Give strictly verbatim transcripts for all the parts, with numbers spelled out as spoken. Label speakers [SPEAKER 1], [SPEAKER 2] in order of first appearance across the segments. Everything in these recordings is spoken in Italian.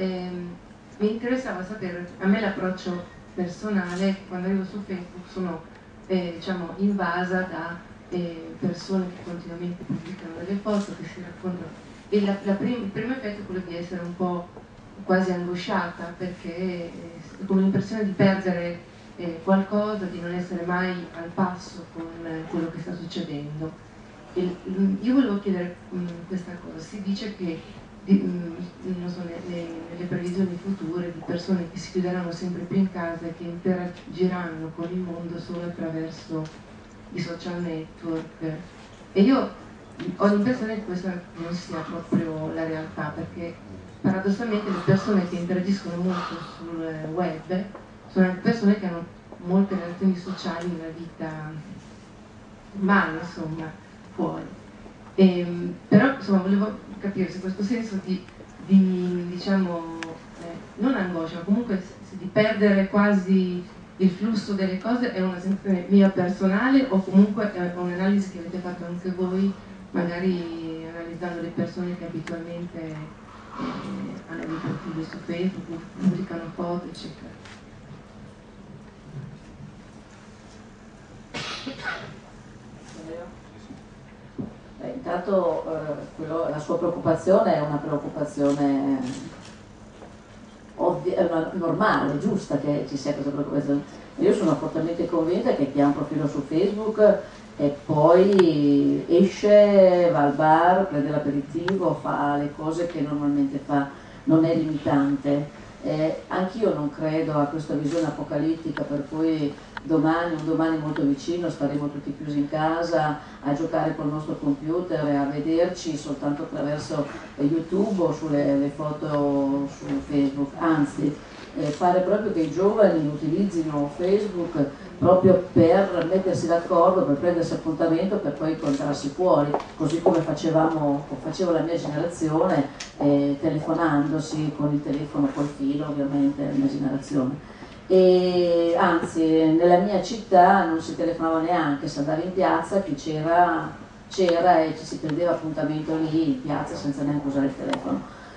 [SPEAKER 1] ehm, mi interessava sapere, a me l'approccio personale, quando arrivo su Facebook sono eh, diciamo, invasa da eh, persone che continuamente pubblicano delle foto, che si raccontano, e la, la prim, il primo effetto è quello di essere un po' quasi angosciata, perché eh, è come l'impressione di perdere eh, qualcosa, di non essere mai al passo con eh, quello che sta succedendo. E, io volevo chiedere mh, questa cosa, si dice che di, mh, non so, nelle, nelle previsioni future di persone che si chiuderanno sempre più in casa e che interagiranno con il mondo solo attraverso i social network, e io ho l'impressione che questa non sia proprio la realtà, perché paradossalmente le persone che interagiscono molto sul web sono anche persone che hanno molte relazioni sociali nella vita normale, insomma, fuori. E, però insomma volevo capire se questo senso di, di diciamo, eh, non angoscia, ma comunque di perdere quasi il flusso delle cose è una sensazione mia personale, o comunque è un'analisi che avete fatto anche voi, magari analizzando le persone che abitualmente eh, hanno dei profili su Facebook, pubblicano foto, eccetera.
[SPEAKER 2] Beh, intanto eh, quello, la sua preoccupazione è una preoccupazione ovvia, è una, normale, giusta che ci sia questa preoccupazione. Io sono fortemente convinta che chi ha un profilo su Facebook e poi esce, va al bar, prende l'aperitivo, fa le cose che normalmente fa, non è limitante. Eh, anch'io non credo a questa visione apocalittica per cui domani, un domani molto vicino, staremo tutti chiusi in casa a giocare col nostro computer e a vederci soltanto attraverso YouTube o sulle le foto su Facebook. Anzi, eh, pare proprio che i giovani utilizzino Facebook proprio per mettersi d'accordo, per prendersi appuntamento, per poi incontrarsi fuori, così come facevamo, faceva la mia generazione, eh, telefonandosi con il telefono col filo, ovviamente, la mia generazione. E anzi, nella mia città non si telefonava neanche, si andava in piazza, chi c'era c'era e ci si prendeva appuntamento lì in piazza senza neanche usare il telefono.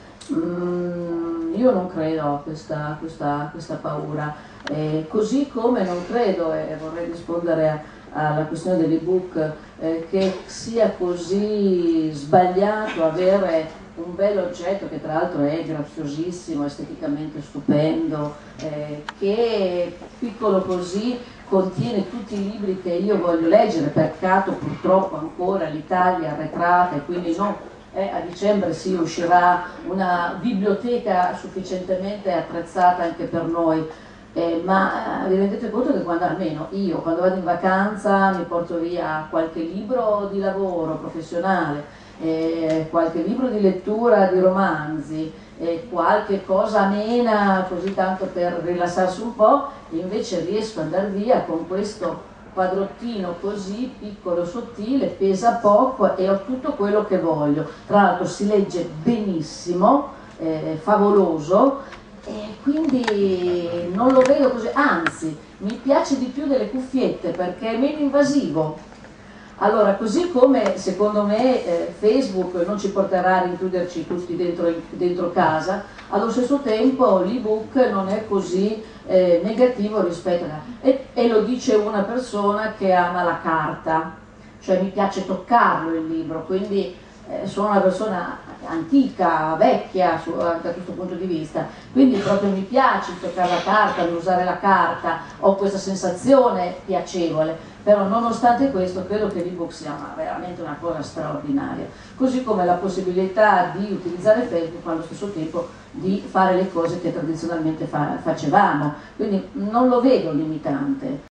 [SPEAKER 2] Mm, io non credo a questa, questa, questa paura, eh, così come non credo, e vorrei rispondere a, alla questione dell'ebook, eh, che sia così sbagliato avere un bel oggetto che tra l'altro è graziosissimo, esteticamente stupendo, eh, che piccolo così contiene tutti i libri che io voglio leggere. Peccato purtroppo ancora l'Italia arretrata, e quindi no, eh, a dicembre sì, uscirà una biblioteca sufficientemente attrezzata anche per noi. Eh, ma vi rendete conto che quando, almeno io, quando vado in vacanza mi porto via qualche libro di lavoro professionale, eh, qualche libro di lettura di romanzi, eh, qualche cosa amena così tanto per rilassarsi un po', e invece riesco ad andare via con questo quadrottino così piccolo, sottile, pesa poco e ho tutto quello che voglio. Tra l'altro si legge benissimo, eh, favoloso, e quindi non lo vedo così, anzi mi piace di più delle cuffiette perché è meno invasivo. Allora, così come secondo me eh, Facebook non ci porterà a rinchiuderci tutti dentro, dentro casa, allo stesso tempo l'ebook non è così eh, negativo rispetto a... E, e lo dice una persona che ama la carta, cioè mi piace toccarlo il libro, quindi eh, sono una persona antica, vecchia su, da questo punto di vista, quindi proprio mi piace toccare la carta, usare la carta, ho questa sensazione piacevole. Però nonostante questo credo che l'ebook sia una, veramente una cosa straordinaria, così come la possibilità di utilizzare Facebook ma allo stesso tempo di fare le cose che tradizionalmente fa, facevamo, quindi non lo vedo limitante.